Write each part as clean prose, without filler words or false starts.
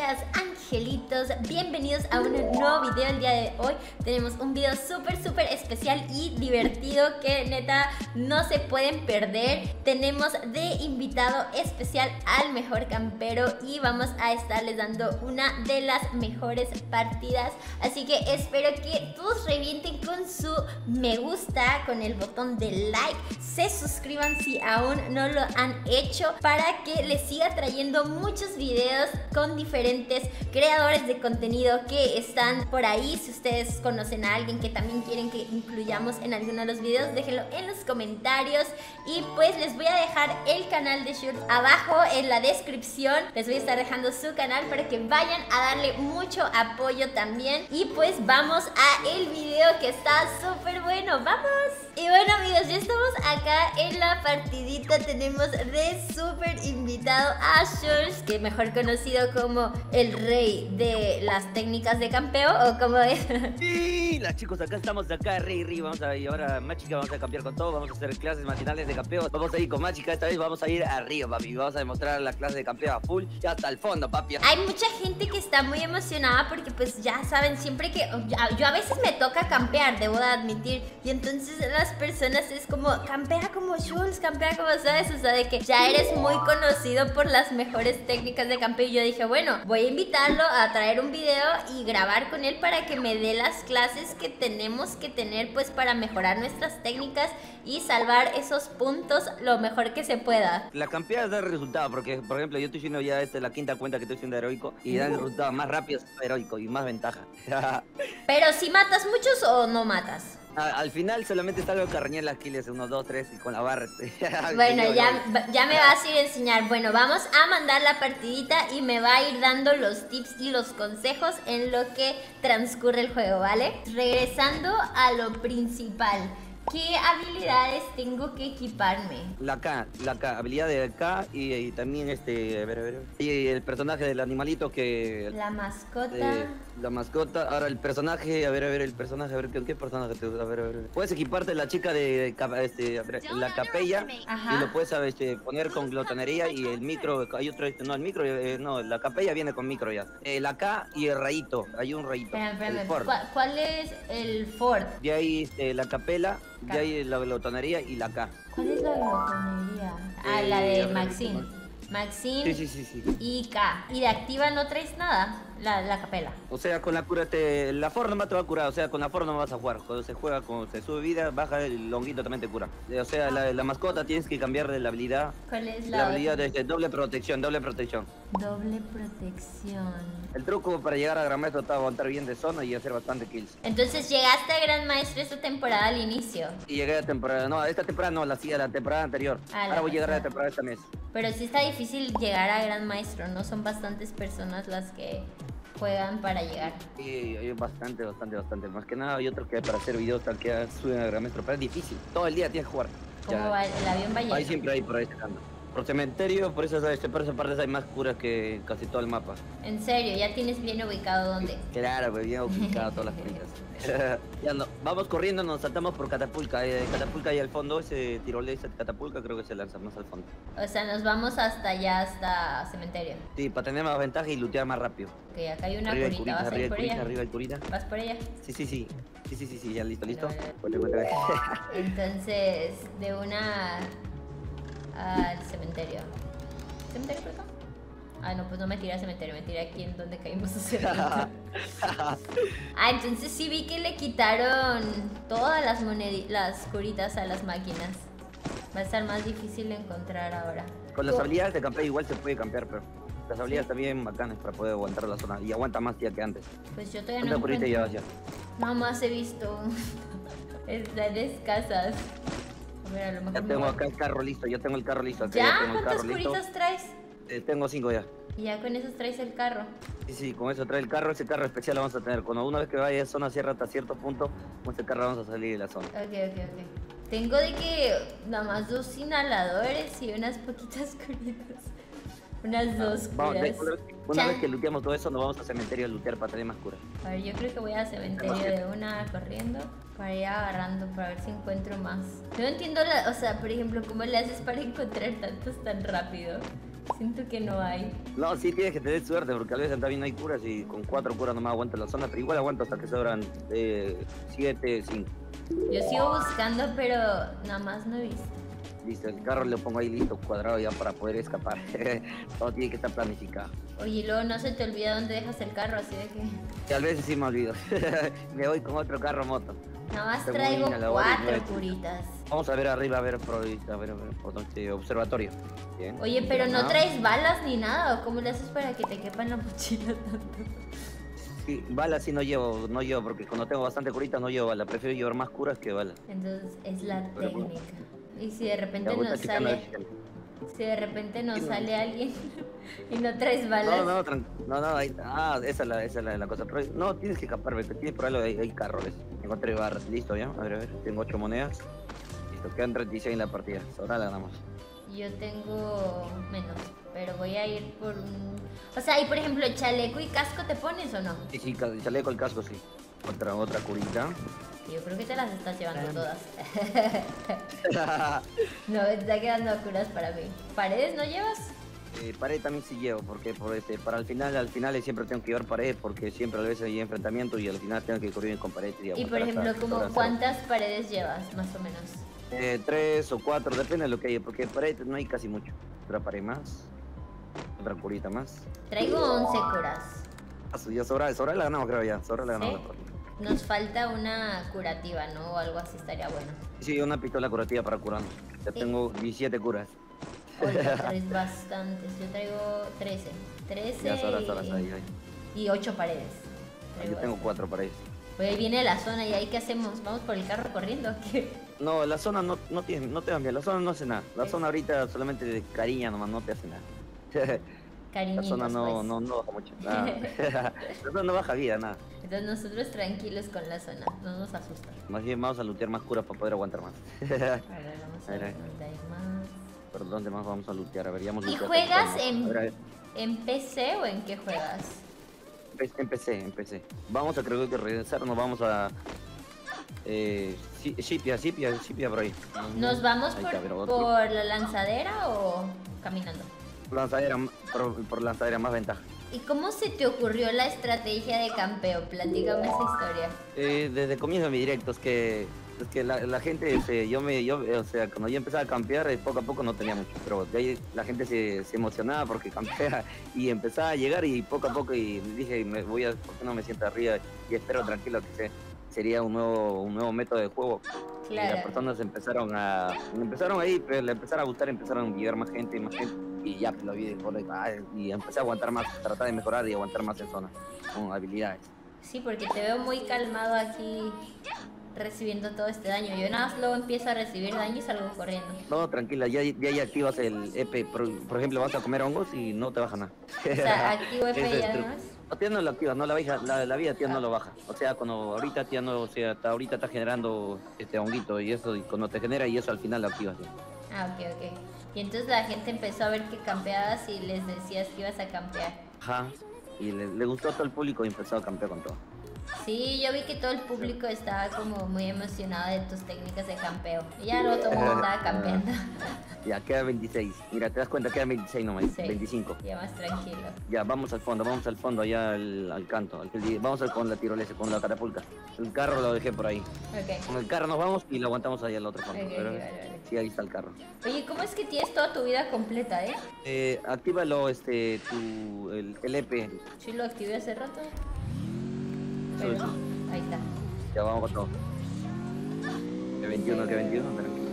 días, angelitos, bienvenidos a un nuevo video. El día de hoy tenemos un video súper especial y divertido que neta no se pueden perder. Tenemos de invitado especial al mejor campero y vamos a estarles dando una de las mejores partidas. Así que espero que todos revienten con su me gusta, con el botón de like, se suscriban si aún no lo han hecho para que les siga trayendo muchos videos con diferentes creadores de contenido que están por ahí. Si ustedes conocen a alguien que también quieren que incluyamos en alguno de los videos, déjenlo en los comentarios. Y pues les voy a dejar el canal de Schultz abajo en la descripción. Les voy a estar dejando su canal para que vayan a darle mucho apoyo también. Y pues vamos a el video que está súper bueno. ¡Vamos! Y bueno amigos, ya estamos acá en la partidita. Tenemos de súper invitado a Schultz, que mejor conocido como el rey de las técnicas de campeo, o como es. Sí, las chicos, acá estamos, acá, rey, vamos a ir ahora, Mágica, vamos a campear con todo, vamos a hacer clases matinales de campeo, vamos a ir con Mágica, esta vez vamos a ir arriba, papi, vamos a demostrar la clase de campeo a full, ya hasta el fondo, papi. Hay mucha gente que está muy emocionada porque pues ya saben, siempre que yo a veces me toca campear, debo de admitir, y entonces las personas es como, campea como Schultz, campea como, ¿sabes? O sea, de que ya eres muy conocido por las mejores técnicas de campeo. Y yo dije, bueno, voy a invitarlo a traer un video y grabar con él para que me dé las clases que tenemos que tener pues para mejorar nuestras técnicas y salvar esos puntos lo mejor que se pueda. La campeada da resultado, porque por ejemplo yo estoy haciendo ya la quinta cuenta que estoy haciendo heroico y da el resultado más rápido heroico y más ventaja. Pero si matas muchos o no matas. Al final solamente salgo a carroñar las kills, 1, 2, 3 y con la barra. Bueno, ya me vas a ir a enseñar. Bueno, vamos a mandar la partidita y me va a ir dando los tips y los consejos en lo que transcurre el juego, ¿vale? Regresando a lo principal, ¿qué habilidades tengo que equiparme? La K, habilidad de K y también a ver. Y el personaje del animalito que... La mascota. La mascota. Ahora el personaje, a ver, ¿qué personaje te gusta? A ver. Puedes equiparte la chica de la capella. Ajá. Y lo puedes poner con glotonería y el micro, hay otro, no, el micro, no, la capella viene con micro ya. La K y el rayito, hay un rayito. Espérame. ¿Cuál es el Ford? De ahí la capela, de ahí la glotonería y la K. ¿Cuál es la glotonería? Ah, la de Maxine. Maxine Sí. y K. ¿Y de activa no traes nada? La capela. O sea, con la cura la Ford nomás te va a curar, o sea, con la Ford no vas a jugar. Cuando se juega, cuando se sube vida, baja el longuito también te cura. O sea, la mascota tienes que cambiar de la habilidad. ¿Cuál es la habilidad de doble protección. Doble protección. El truco para llegar a Gran Maestro está aguantar bien de zona y hacer bastante kills. Entonces llegaste a Gran Maestro esta temporada al inicio. Y llegué a temporada, no, esta temporada no, la temporada anterior. Ahora voy a llegar a la temporada esta mes. Pero sí está difícil llegar a Gran Maestro, ¿no? Son bastantes personas las que juegan para llegar. Sí, hay bastante. Más que nada hay otros que para hacer videos tal que suben a Gran Maestro, pero es difícil. Todo el día tienes que jugar. ¿Cómo va? ¿El avión va lleno? Ahí siempre hay por ahí sacando. Por cementerio, por esas partes hay más curas que casi todo el mapa. ¿En serio? ¿Ya tienes bien ubicado dónde? Claro, pues bien ubicado todas las curitas. Ya no, vamos corriendo, nos saltamos por Catapulca. Catapulca ahí al fondo, ese tirolesa de Catapulca creo que se lanza más al fondo. O sea, nos vamos hasta allá, hasta cementerio. Sí, para tener más ventaja y lootear más rápido. Ok, acá hay una curita, ¿vas a ir por ella? Arriba el curita. ¿Vas por ella? Sí, ya listo. Bueno. Entonces, de una al cementerio. ¿Cementerio por acá? Ah, no, pues no me tiré al cementerio, me tiré aquí en donde caímos hace rato. Entonces sí vi que le quitaron todas las curitas a las máquinas. Va a estar más difícil de encontrar ahora. Con las habilidades de campear igual se puede campear, pero las habilidades también bacanas para poder aguantar la zona. Y aguanta más ya que antes. Pues yo todavía no encuentro. Ya. Mamás he visto. Están escasas. A ver, a lo mejor ya tengo acá el carro listo, yo tengo el carro listo. ¿Ya? ¿Cuántas curitas traes? Tengo 5 ya. Y ya con esos traes el carro. Sí, con eso trae el carro, ese carro especial lo vamos a tener. Cuando una vez que vaya a zona sierra hasta cierto punto, con ese carro vamos a salir de la zona. Ok. Tengo de que nada más 2 inhaladores y unas poquitas curitas. Unas 2 curas. Una vez que looteamos todo eso, nos vamos al cementerio a lootear para tener más curas. A ver, yo creo que voy al cementerio de una corriendo para ir agarrando, para ver si encuentro más. No entiendo, o sea, por ejemplo, ¿cómo le haces para encontrar tantos tan rápido? Siento que no hay. No, sí tienes que tener suerte porque a veces también no hay curas y con 4 curas nomás aguanta la zona, pero igual aguanta hasta que sobran 7, 5. Yo sigo buscando, pero nada más no he visto. Listo, el carro lo pongo ahí listo, cuadrado ya para poder escapar. Todo tiene que estar planificado. Oye, y luego no se te olvida dónde dejas el carro, así de que... Y a veces sí me olvido. Me voy con otro carro moto. Nada más Tengo traigo una labor y 4 nueve. curitas. Vamos a ver arriba, a ver, por donde observatorio. Bien. Oye, pero no Ah, traes balas ni nada, ¿o cómo le haces para que te quepa en la mochila tanto? Sí, balas sí no llevo, porque cuando tengo bastante curita no llevo balas. Prefiero llevar más curas que balas. Entonces es la Pero bueno. técnica. Y si de repente Ya voy nos practicando, sale, si de repente nos sale alguien y no traes balas, esa es la cosa. Pero no, tienes que escapar, ¿ves? Tienes por algo, hay carro, ¿ves? Encontré barras, listo ya. A ver, tengo 8 monedas. Listo, quedan 36 en la partida. Ahora la ganamos. yo tengo menos, pero voy a ir por un... O sea, y por ejemplo, ¿chaleco y casco te pones o no? Sí, chaleco, el casco, sí. Otra curita. Yo creo que te las estás llevando todas. No, me está quedando a curas para mí. ¿Paredes no llevas? Pared también sí llevo, porque para al final siempre tengo que llevar pared, porque siempre a veces hay enfrentamiento y al final tengo que correr con pared. Y por ejemplo, ¿cuántas paredes llevas, más o menos? 3 o 4, depende de lo que haya, porque pared no hay casi mucho. Otra pared más, otra curita más. Traigo 11 curas. Ya sobra la ganamos, creo ya. Sobra la ganamos. ¿Sí? Nos falta una curativa, ¿no? O algo así estaría bueno. Sí, una pistola curativa para curarnos. Ya tengo 17 curas. Oye, traes bastantes. Yo traigo 13. 13 Ya sobra ahí. y 8 paredes. Yo tengo 4 paredes. Pues ahí viene la zona y ahí ¿qué hacemos? ¿Vamos por el carro corriendo o qué? No, la zona no te va bien, la zona no hace nada. La zona ahorita solamente de cariño nomás, no te hace nada. Cariñitos, la zona pues. no baja mucho, nada. La zona no baja vida, nada. Entonces nosotros tranquilos con la zona, no nos asusta. Más bien vamos a lootear más curas para poder aguantar más. A ver, vamos a ver dónde hay más. ¿Por dónde más vamos a lootear? A ver, ya hemos ¿Y looteado juegas casi todo. A ver. en PC o en qué juegas? Empecé. Vamos a creo que regresar, nos vamos a... Shipia por ahí. ¿Nos vamos Ahí está, pero por la lanzadera o caminando? Por lanzadera más ventaja. ¿Y cómo se te ocurrió la estrategia de campeo? Platícame esa historia. Desde comienzo de mi directo, es que la gente, o sea, cuando yo empezaba a campear, poco a poco no tenía mucho, pero de ahí la gente se emocionaba porque campea y empezaba a llegar y poco a poco y dije, ¿por qué no me siento arriba y espero tranquilo que sería un nuevo método de juego? Claro. Y las personas empezaron ahí, pero le empezaron a gustar, empezaron a llegar más gente y ya pues, lo vi y empecé a aguantar más, tratar de mejorar y aguantar más en zona con habilidades. Sí, porque te veo muy calmado aquí recibiendo todo este daño. Yo nada más luego empiezo a recibir daño y salgo corriendo. No, tranquila, ya ahí activas el EP, por ejemplo, vas a comer hongos y no te baja nada. O sea, activo EP Ese y es además. No, tía no lo activas, no la vida tía no lo baja. O sea, cuando ahorita tía no, o sea, ahorita está generando este honguito y eso, y cuando te genera y eso al final lo activas. ¿Sí? Ah, ok. Y entonces la gente empezó a ver que campeabas y les decías que ibas a campear. Ajá, y le gustó a todo el público y empezó a campear con todo. Sí, yo vi que todo el público estaba como muy emocionado de tus técnicas de campeo. Y ya luego todo el mundo estaba campeando. Ya, queda 26. Mira, te das cuenta, quedan 26 nomás, Sí, 25. ya más tranquilo. Ya, vamos al fondo, allá al canto. Vamos con la tirolesa, con la catapulta. El carro lo dejé por ahí. Ok. Con el carro nos vamos y lo aguantamos allá al otro fondo. Ok, vale. Sí, ahí está el carro. Oye, ¿cómo es que tienes toda tu vida completa, Actívalo, el EP. Sí, lo activé hace rato. Eso, Pero eso. ahí está. Ya vamos con todo. Que 21, tranquilo.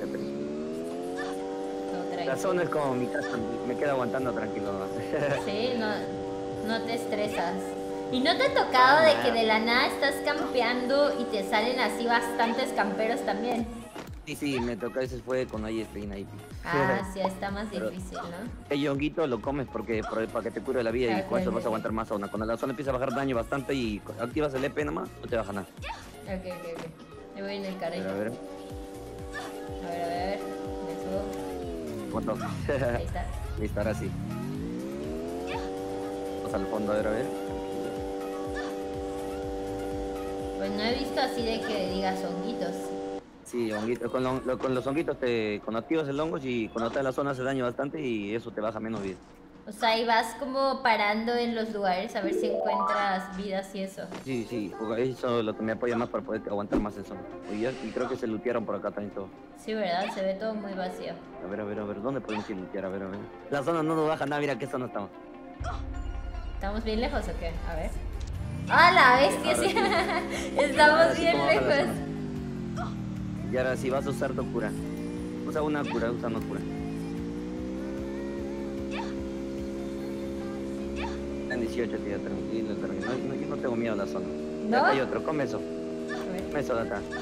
No, La tranquilo. zona es como mi casa, me queda aguantando tranquilo. Sí, no te estresas. ¿Y no te ha tocado de que de la nada estás campeando y te salen así bastantes camperos también? Sí, me tocó, ese fue con ahí ahí. Ah, sí, está más Pero- difícil, ¿no? El honguito lo comes para que te cure la vida y con eso vas a aguantar más zona. Cuando la zona empieza a bajar daño bastante y activas el EP nomás, no te baja nada. Ok. Me voy en el carrito. A ver. A ver. Me subo. ¿Cuánto? Ahí está. Listo, ahora sí. Vamos al fondo, a ver. Pues no he visto así de que digas honguitos. Sí, honguito, con los honguitos cuando activas el hongo y cuando está en la zona hace daño bastante y eso te baja menos vida. O sea, y vas como parando en los lugares a ver si encuentras vidas y eso. Sí, sí, porque eso es lo que me apoya más para poder aguantar más en zona. Y creo que se lootearon por acá también todo. Sí, ¿verdad? Se ve todo muy vacío. A ver, ¿dónde podemos ir a lootear? A ver. La zona no nos baja nada, mira qué zona estamos. ¿Estamos bien lejos o qué? A ver. ¡Ah, la bestia! Sí. Estamos bien lejos. Y ahora sí vas a usar tu cura. Usa una cura. En 18, tío, tranquilo. No, yo no tengo miedo a la zona. ¿No? Acá hay otro, come eso. A ver. Come eso de acá.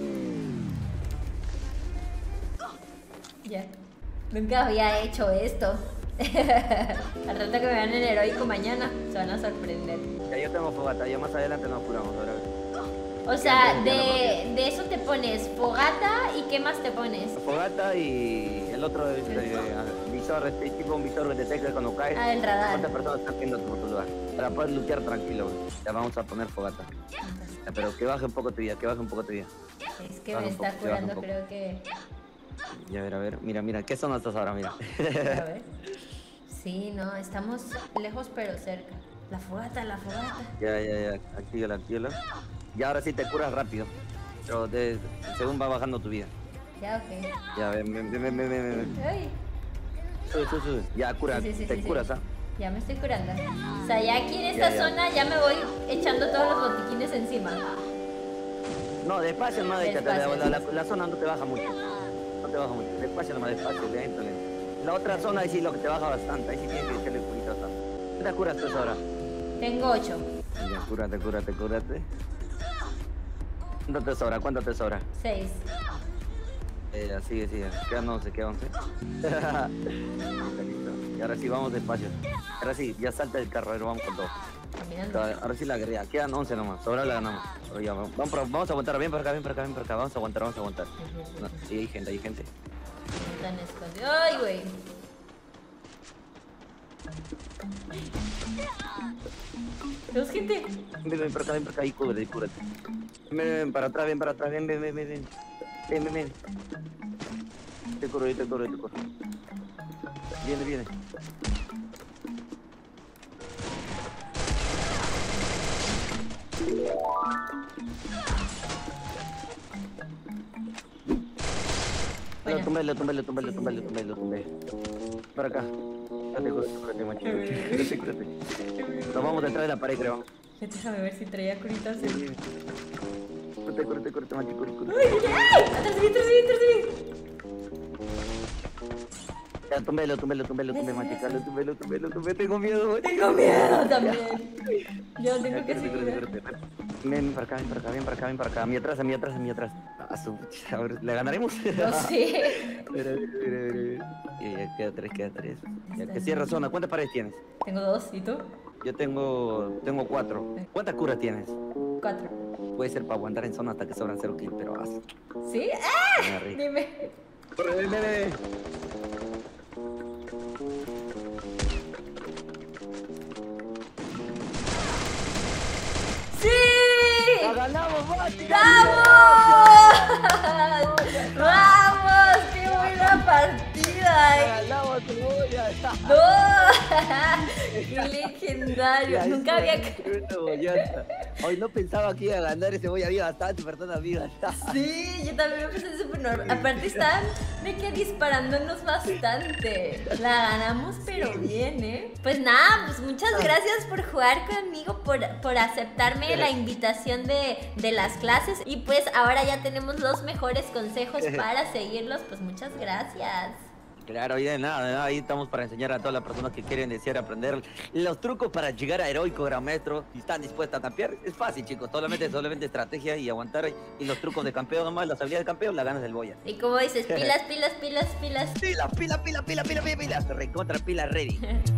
Ya. Nunca había hecho esto. Al rato que me vean en Heroico mañana, se van a sorprender. Ya yo tengo fogata, ya más adelante nos curamos, ahora. O sea, de eso te pones fogata y ¿qué más te pones? Fogata y el otro es visor, tipo un visor que detecta cuando caes. Ah, el radar. ¿Cuántas personas están viendo por tu lugar? Para poder lutear tranquilo, ya vamos a poner fogata. Ya, pero que baje un poco tu vida, Es que me está curando, creo que... Ya, a ver, mira, ¿qué zona estás ahora? Mira. A ver. Sí, no, estamos lejos pero cerca. La fogata. Ya, actívala. Y ahora sí te curas rápido, pero según va bajando tu vida. Ya, ok. Ya, ven. Ay. Sube. Ya, cura, Sí. te curas, ¿ah? Ya me estoy curando. O sea, ya aquí en esta zona ya me voy echando todos los botiquines encima. No, despacio, no, Despacio. la zona no te baja mucho. Despacio, lento. La otra zona ahí sí lo que te baja bastante, ahí sí tienes que echarle curita bastante. ¿Cuántas curas tú ahora? Tengo 8. Ya, cúrate. ¿Cuánto te sobra? 6. Sigue. Quedan 11. Listo. Y ahora sí, vamos despacio. Ahora sí, ya salta el carro, vamos con todo. Caminando. Ahora sí la guerrilla, quedan 11 nomás, sobra la ganamos. Pero ya, vamos a aguantar, bien para acá, vamos a aguantar. No, sí, hay gente. Están escondidos. ¡Ay, güey! ¿Dos gente? Ven para acá, y cúbrete. Ven para atrás, ven. Te corro. Viene. Bueno. Lo tumbé. Para acá. Cúrate, macho. Cúrate. Nos vamos detrás de la pared, creo. Déjame ver si traía curitas. Cúrate, macho. ¡Uy! ¡Ay! ¡Atrás de mí! Ya, túmbelo, machica, lo tumbé, tengo miedo. Tengo miedo también. Yo tengo que seguir. Ven para acá, a mí atrás. A ver, ¿le ganaremos? No sé. Mira. Ya, queda tres. Ya, que cierra zona, ¿cuántas paredes tienes? Tengo 2, ¿y tú? Yo tengo 4. ¿Cuántas curas tienes? 4. Puede ser para aguantar en zona hasta que sobran 0 kills, pero ¿Sí? ¡Ah! Dime. Corre, ven. ¡Sí! ¡La ganamos, Mática! ¡Vamos! ¡Qué buena partida! ¡Ganamos, cebolla! ¡No! ¡Qué legendario! Nunca había... Hoy no pensaba que iba a ganar ese boya, había bastante personas vivas. Sí, yo también me puse súper normal. Aparte están de que disparándonos bastante. La ganamos pero bien, ¿eh? Pues nada, pues muchas gracias por jugar conmigo, por aceptarme la invitación de las clases. Y pues ahora ya tenemos los mejores consejos para seguirlos. Pues muchas gracias. Claro, y de nada, ahí estamos para enseñar a todas las personas que quieren desear aprender los trucos para llegar a heroico gran maestro y están dispuestas a campear. Es fácil, chicos, solamente estrategia y aguantar, y los trucos de campeón nomás, las habilidades de campeón las ganas del boya. Y como dices, pilas. Pila, recontra pila ready.